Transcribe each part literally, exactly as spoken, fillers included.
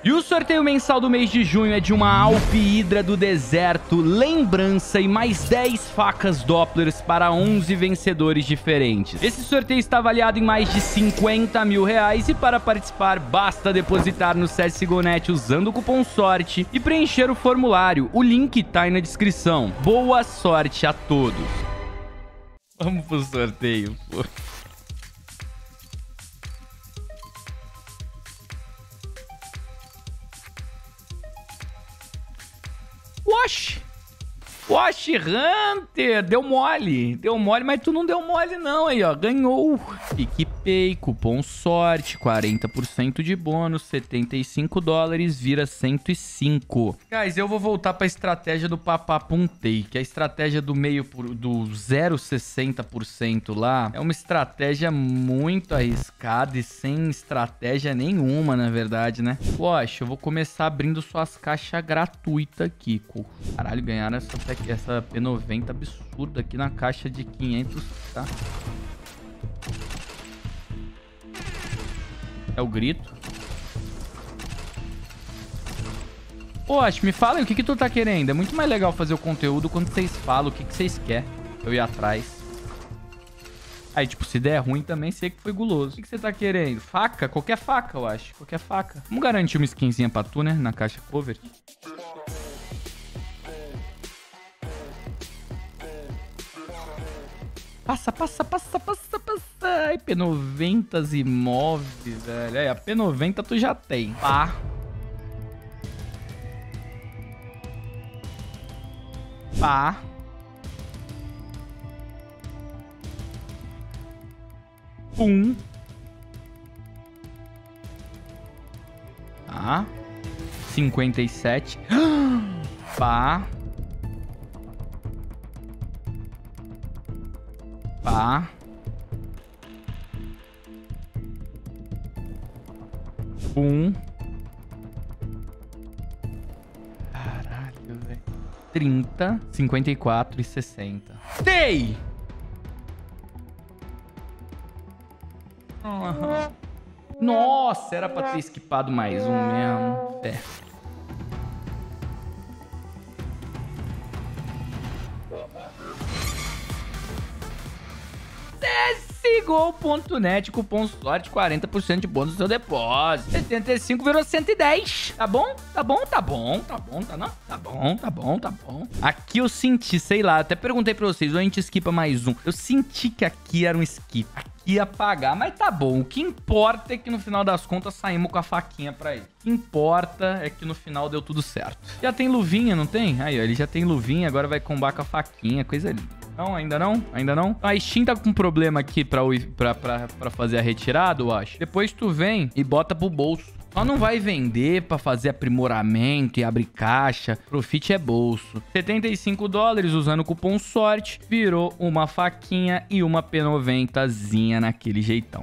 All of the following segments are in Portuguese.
E o sorteio mensal do mês de junho é de uma Alp Hydra do deserto, lembrança e mais dez facas Dopplers para onze vencedores diferentes. Esse sorteio está avaliado em mais de cinquenta mil reais e para participar basta depositar no C S G O ponto net usando o cupom SORTE e preencher o formulário. O link tá aí na descrição. Boa sorte a todos. Vamos pro sorteio, pô. Wash! Wash Hunter! Deu mole! Deu mole, mas tu não deu mole não aí, ó. Ganhou! PicPay, cupom SORTE, quarenta por cento de bônus, setenta e cinco dólares, vira cento e cinco. Guys, eu vou voltar pra estratégia do Papapuntei, que é a estratégia do meio por, do zero vírgula sessenta por cento lá. É uma estratégia muito arriscada e sem estratégia nenhuma, na verdade, né? Wash, eu vou começar abrindo suas caixas gratuitas aqui, co. Caralho, ganharam essa, essa P noventa absurda aqui na caixa de quinhentos, tá? É o grito. Poxa, me fala aí, o que que tu tá querendo? É muito mais legal fazer o conteúdo quando vocês falam o que que vocês querem. Eu ir atrás. Aí, tipo, se der ruim também, sei que foi guloso. O que que você tá querendo? Faca? Qualquer faca, eu acho. Qualquer faca. Vamos garantir uma skinzinha pra tu, né? Na caixa cover. Passa, passa, passa, passa, passa. Ai, P noventa e move, velho. É, a P noventa tu já tem. Pá. Pá. Pum. Tá. cinquenta e sete. Pá. Pá. Um. Caralho, velho. trinta, cinquenta e quatro e sessenta. Tem! Uhum. Nossa, era pra ter esquipado mais um mesmo. É. C S G O ponto net, cupom SORTE, quarenta por cento de bônus no seu depósito. setenta e cinco virou cento e dez. Tá bom? Tá bom? Tá bom? Tá bom? Tá não? Tá bom, tá bom, tá bom. Aqui eu senti, sei lá, até perguntei pra vocês, ou a gente esquipa mais um. Eu senti que aqui era um skip. Aqui ia pagar, mas tá bom. O que importa é que no final das contas saímos com a faquinha pra ele. O que importa é que no final deu tudo certo. Já tem luvinha, não tem? Aí, ó, ele já tem luvinha, agora vai combar com a faquinha, coisa linda. Não, ainda não? Ainda não? A Steam tá com problema aqui pra, pra, pra, pra fazer a retirada, eu acho. Depois tu vem e bota pro bolso. Só não vai vender pra fazer aprimoramento e abrir caixa. Profit é bolso. setenta e cinco dólares usando o cupom SORTE. Virou uma faquinha e uma P noventazinha naquele jeitão.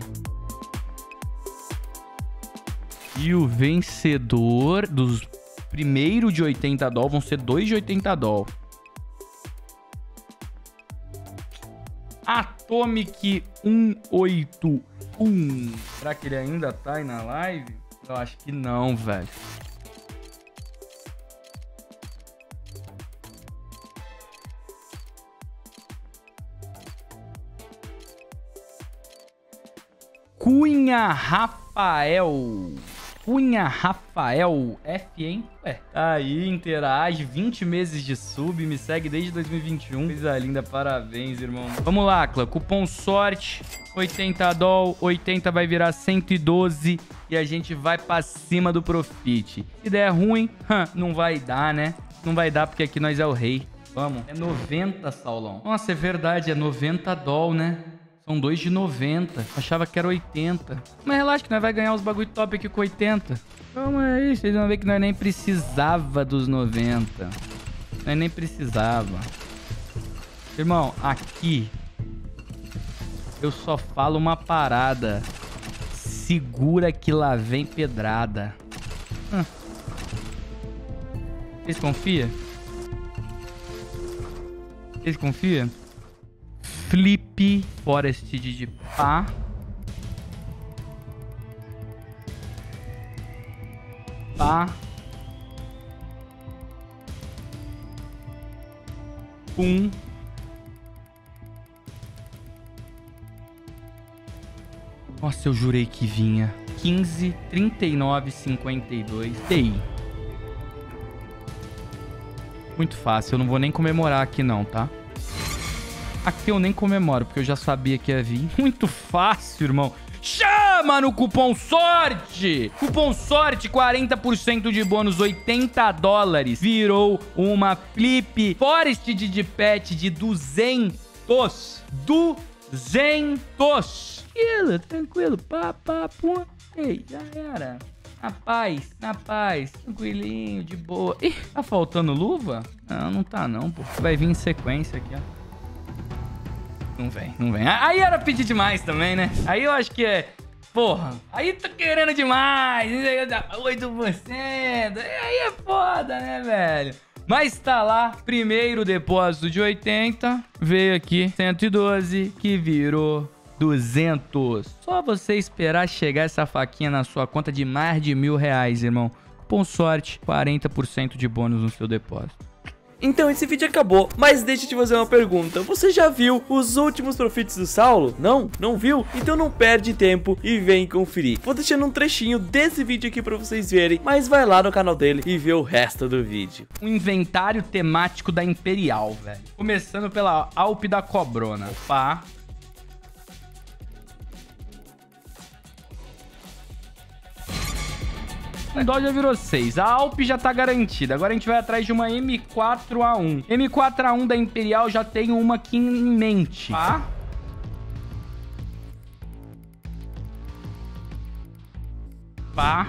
E o vencedor dos primeiros de oitenta dólares vão ser dois de oitenta dólares. Atomic cento e oitenta e um. Será que ele ainda tá aí na live? Eu acho que não, velho. Cunha Rafael. Cunha Rafael F, hein? Ué, tá aí, interage, vinte meses de sub, me segue desde dois mil e vinte e um. Coisa linda, parabéns, irmão. Vamos lá, clã, cupom SORTE, oitenta dólares, oitenta vai virar cento e doze e a gente vai pra cima do profit. Se der ruim, não vai dar, né? Não vai dar porque aqui nós é o rei. Vamos. É noventa, Saulão. Nossa, é verdade, é noventa dólares, né? São dois de noventa. Achava que era oitenta. Mas relaxa que nós vai ganhar os bagulho top aqui com oitenta. Calma aí, vocês vão ver que nós nem precisava dos noventa. Nós nem precisava. Irmão, aqui eu só falo uma parada. Segura que lá vem pedrada. Hum. Vocês confiam? Vocês confiam? Flip Forest de pá. Pá. Pum. Nossa, eu jurei que vinha. quinze, trinta e nove, cinquenta e dois. T I. Muito fácil. Eu não vou nem comemorar aqui não, tá? Aqui eu nem comemoro, porque eu já sabia que ia vir. Muito fácil, irmão. Chama no cupom SORTE! Cupom SORTE, quarenta por cento de bônus, oitenta dólares. Virou uma Flip Forest de pet de duzentos. duzentos. Tranquilo, tranquilo. Pá, pá, pum. Ei, já era. Na paz, na paz. Tranquilinho, de boa. Ih, tá faltando luva? Não, não tá não, pô. Vai vir em sequência aqui, ó. Não vem, não vem. Aí era pedir demais também, né? Aí eu acho que é... Porra, aí tá querendo demais. oito por cento. Aí é foda, né, velho? Mas tá lá, primeiro depósito de oitenta. Veio aqui, cento e doze, que virou duzentos. Só você esperar chegar essa faquinha na sua conta de mais de mil reais, irmão. Cupom SORTE, quarenta por cento de bônus no seu depósito. Então esse vídeo acabou, mas deixa eu te fazer uma pergunta. Você já viu os últimos profits do Saulo? Não? Não viu? Então não perde tempo e vem conferir. Vou deixando um trechinho desse vídeo aqui pra vocês verem, mas vai lá no canal dele e vê o resto do vídeo. O inventário temático da Imperial, velho. Começando pela Alp da Cobrona. Pá. O dó já virou seis. A Alp já tá garantida. Agora a gente vai atrás de uma M quatro A um. M quatro A um da Imperial já tem uma aqui em mente. Pá. Pá.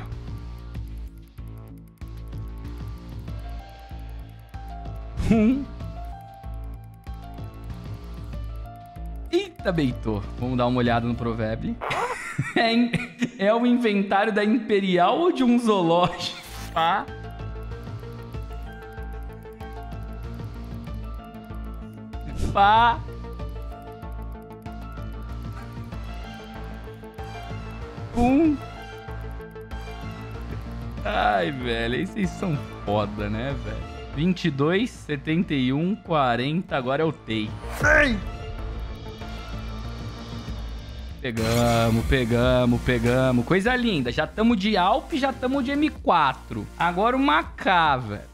Um. Eita, beitou. Vamos dar uma olhada no provérbio. É, é o inventário da Imperial ou de um zoológico? Pá. Pá. Pum. Ai, velho. Aí vocês são foda, né, velho? vinte e dois, setenta e um, quarenta. Agora é o T I. Ai! Pegamos, pegamos, pegamos. Coisa linda. Já estamos de Alp, já estamos de M quatro. Agora uma K, velho.